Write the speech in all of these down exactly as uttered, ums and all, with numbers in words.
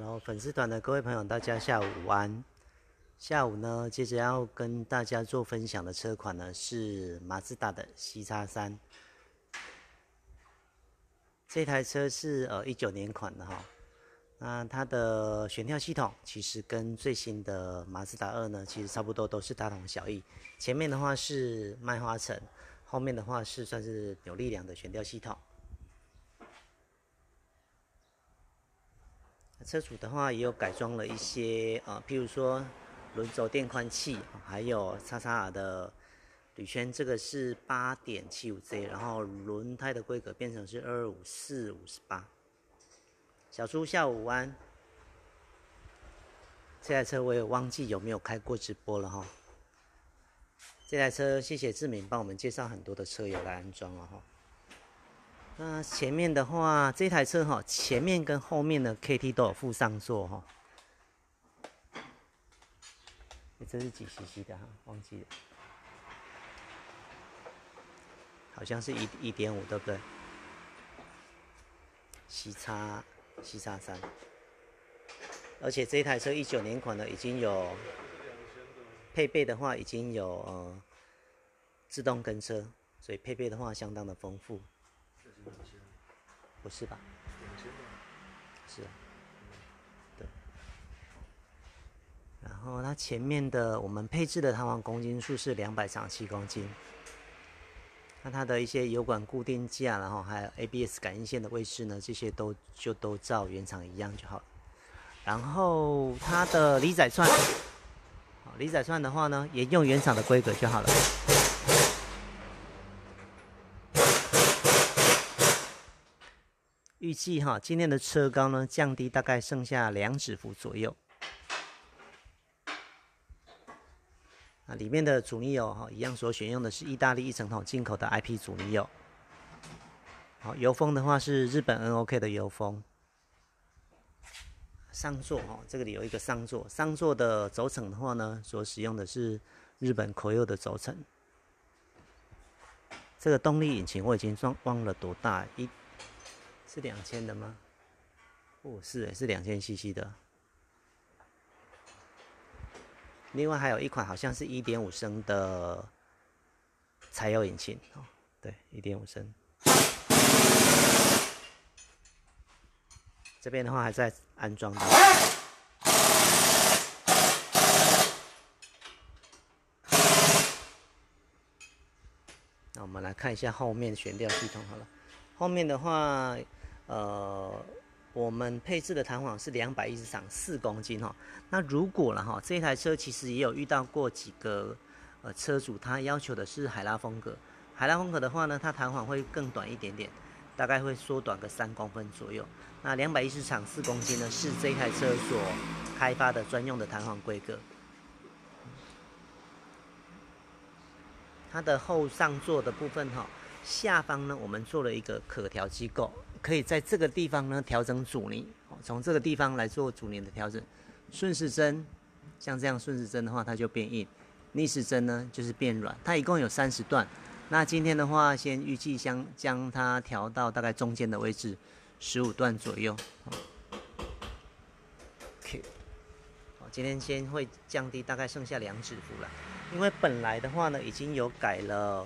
Hello，粉丝团的各位朋友，大家下午午安。下午呢，接着要跟大家做分享的车款呢是马自达的 C X 三。这台车是呃一九年款的哈，那它的悬吊系统其实跟最新的马自达二呢，其实差不多都是大同小异。前面的话是麦花臣，后面的话是算是扭力梁的悬吊系统。车主的话也有改装了一些呃，譬如说轮轴电宽器，还有 X X R 的铝圈，这个是 八点七五 J， 然后轮胎的规格变成是二五四五十八。小猪下午午安。这台车我也忘记有没有开过直播了哈。这台车谢谢志明帮我们介绍很多的车友来安装了哈。那前面的话，这台车哈，前面跟后面的 K T 都有附上座哈。这是几 C C 的哈？忘记了，好像是一一点五，对不对？C X C X 三，而且这台车一九年款的已经有配备的话，已经有呃自动跟车，所以配备的话相当的丰富。不是吧？是啊，对。然后它前面的我们配置的弹簧公斤数是两百三十七公斤。那它的一些油管固定架，然后还有 A B S 感应线的位置呢，这些都就都照原厂一样就好了。然后它的离载串，离载串的话呢，沿用原厂的规格就好了。预计哈，今天的车高呢降低大概剩下两指幅左右。啊，里面的阻尼油哈，一样所选用的是意大利一整桶进口的 I P 阻尼油。好，油封的话是日本 N O K 的油封。上座哈，这个里有一个上座，上座的轴承的话呢，所使用的是日本口柚的轴承。这个动力引擎我已经忘了多大，一。是两千的吗？哦，是诶，是两千 C C 的。另外还有一款好像是一点五升的柴油引擎哦，对，一点五升。这边的话还在安装当中。那我们来看一下后面悬吊系统好了。后面的话。呃，我们配置的弹簧是两百一十场四公斤哈。那如果了哈，这台车其实也有遇到过几个呃车主，他要求的是海拉风格。海拉风格的话呢，它弹簧会更短一点点，大概会缩短个三公分左右。那两百一十场四公斤呢，是这台车所开发的专用的弹簧规格。它的后上座的部分哈，下方呢我们做了一个可调机构。可以在这个地方呢调整阻尼，从这个地方来做阻尼的调整。顺时针，像这样顺时针的话，它就变硬；逆时针呢就是变软。它一共有三十段。那今天的话，先预计将将它调到大概中间的位置，十五段左右。OK， 好，今天先会降低大概剩下两指幅了，因为本来的话呢已经有改了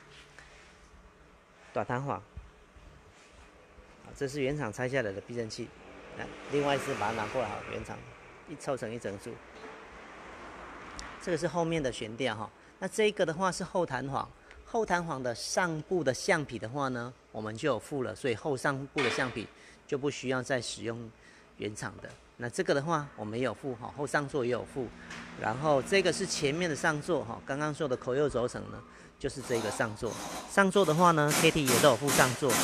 短弹簧。这是原厂拆下来的避震器，来，另外一只把它拿过来好，原厂一凑成一整组。这个是后面的悬吊哈，那这个的话是后弹簧，后弹簧的上部的橡皮的话呢，我们就有附了，所以后上部的橡皮就不需要再使用原厂的。那这个的话我们也有附哈，后上座也有附，然后这个是前面的上座哈，刚刚说的口柚轴承呢，就是这个上座。上座的话呢 ，K T 也都有附上座。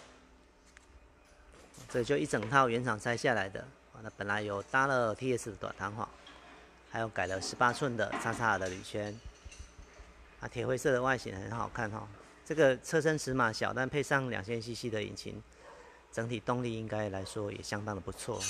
这就一整套原厂拆下来的，那本来有搭了 T S 的短弹簧，还有改了十八寸的 X X R 的铝圈，啊，铁灰色的外形很好看哈。这个车身尺码小，但配上两千 C C 的引擎，整体动力应该来说也相当的不错。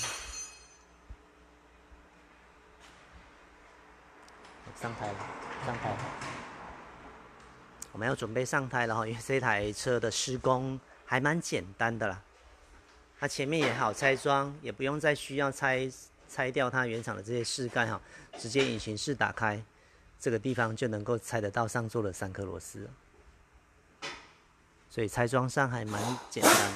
上胎了，上胎了，我们要准备上胎了哈，因为这台车的施工还蛮简单的啦。 它前面也好拆装，也不用再需要拆拆掉它原厂的这些饰盖哈，直接引擎室打开，这个地方就能够拆得到上座的三颗螺丝了，所以拆装上还蛮简单。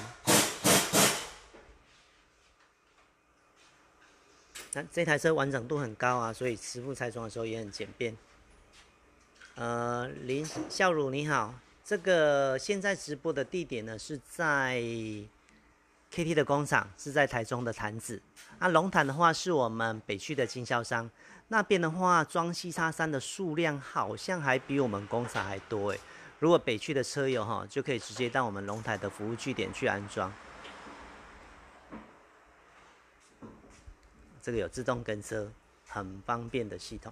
那这台车完整度很高啊，所以师傅拆装的时候也很简便。呃，林孝儒你好，这个现在直播的地点呢是在 K T 的工厂，是在台中的潭子。啊，龙潭的话是我们北区的经销商，那边的话装 C X 三的数量好像还比我们工厂还多诶。如果北区的车友哈，就可以直接到我们龙潭的服务据点去安装。这个有自动跟车，很方便的系统。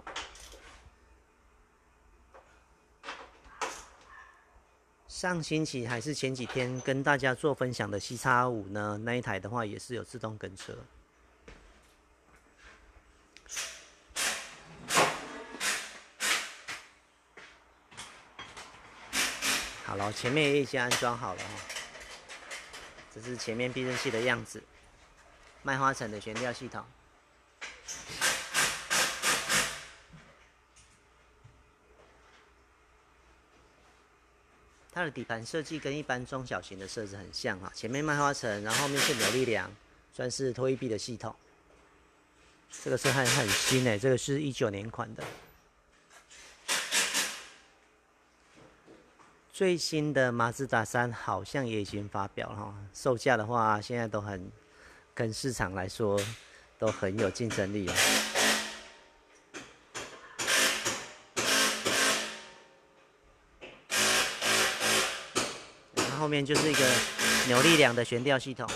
上星期还是前几天跟大家做分享的 C X 五呢，那一台的话也是有自动跟车。好了，前面也已经安装好了哈，这是前面避震器的样子，麦花臣的悬吊系统。它的底盘设计跟一般中小型的车子很像哈，前面麦花臣，然后后面是扭力梁，算是拖曳臂的系统。这个车还很新诶，这个是一九年款的。最新的马自达三好像也已经发表了哈，售价的话现在都很跟市场来说都很有竞争力啊。后面就是一个扭力梁的悬吊系统。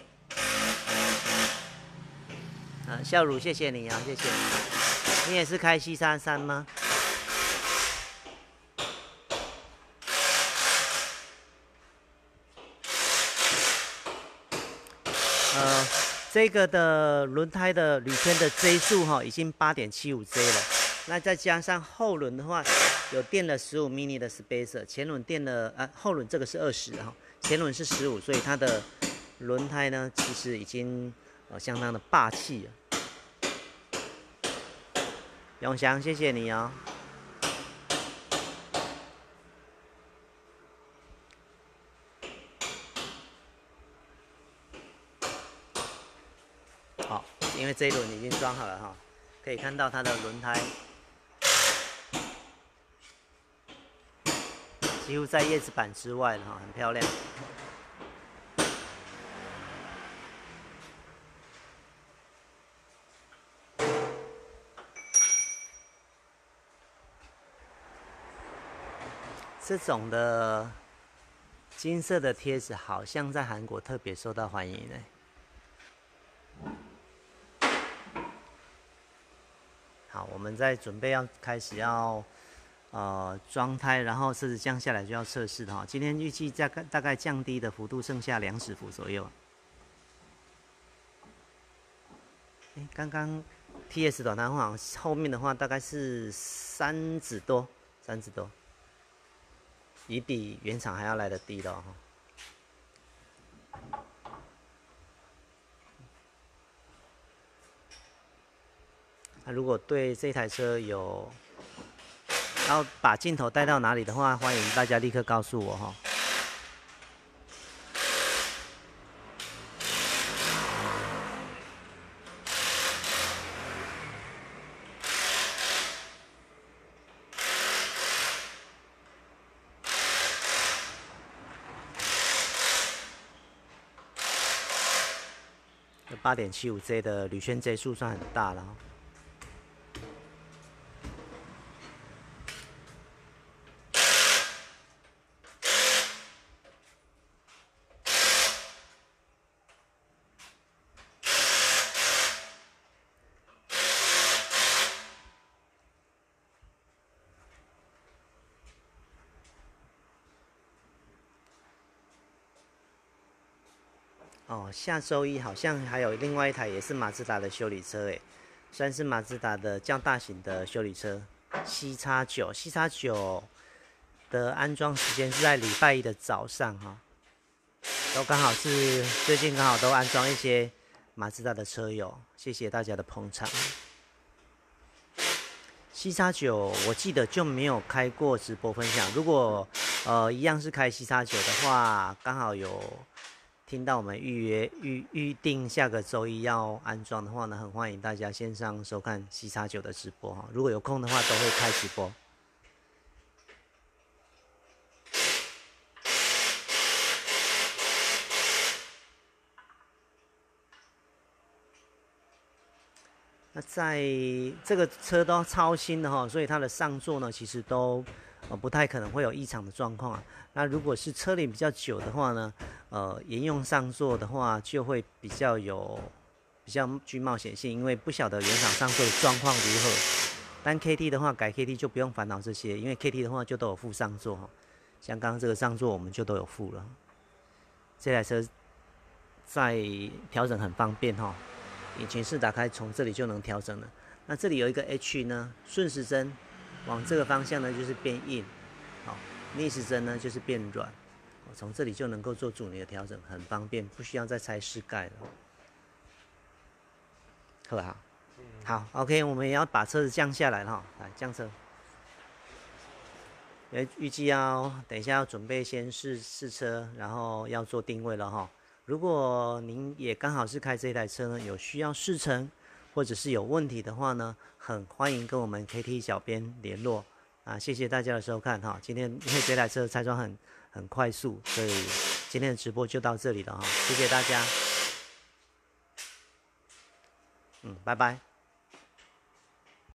啊，孝儒，谢谢你啊，谢谢。你也是开 C X 三吗？呃，这个的轮胎的铝圈的 J 数哈，已经 八点七五 J 了。那再加上后轮的话，有垫了十五 mini 的 spacer， 前轮垫了啊，后轮这个是二十哈，前轮是十五，所以它的轮胎呢，其实已经呃相当的霸气了。永祥，谢谢你哦。好，因为这一轮已经装好了哈，可以看到它的轮胎。几乎在叶子板之外了哈，很漂亮。这种的金色的贴纸好像在韩国特别受到欢迎呢。好，我们在准备要开始要。呃，装胎，然后车子降下来就要测试的哈。今天预计大概大概降低的幅度剩下两指幅左右。哎，刚刚 T S 短弹簧后面的话大概是三指多，三指多，也比原厂还要来得低了哈。那如果对这台车有要把镜头带到哪里的话，欢迎大家立刻告诉我哈。八点七五 J 的铝圈 J 数算很大了。哦，下周一好像还有另外一台也是马自达的修理车，诶，算是马自达的较大型的修理车 C X 九 C X 九的安装时间是在礼拜一的早上哈。 都刚好是最近刚好都安装一些马自达的车友，谢谢大家的捧场。西沙九我记得就没有开过直播分享，如果呃一样是开西沙九的话，刚好有听到我们预约预预定下个周一要安装的话呢，很欢迎大家线上收看西沙九的直播哈。如果有空的话，都会开直播。那在这个车都超新的哈，所以它的上座呢，其实都呃不太可能会有异常的状况啊。那如果是车龄比较久的话呢，呃，沿用上座的话，就会比较有比较具冒险性，因为不晓得原厂上座的状况如何。但 K T 的话，改 K T 就不用烦恼这些，因为 K T 的话就都有附上座哈，像刚刚这个上座我们就都有附了。这台车在调整很方便哈。引擎室打开，从这里就能调整了。那这里有一个 H 呢，顺时针往这个方向呢就是变硬，好，逆时针呢就是变软。从这里就能够做阻尼的调整，很方便，不需要再拆室盖了。好不好？好 ，OK， 我们也要把车子降下来了哈，来降车。预预计要等一下要准备先试试车，然后要做定位了哈。如果您也刚好是开这台车呢，有需要试乘或者是有问题的话呢，很欢迎跟我们 K T 小编联络啊！谢谢大家的收看哈。今天因为这台车拆装很很快速，所以今天的直播就到这里了哈。谢谢大家，嗯，拜拜。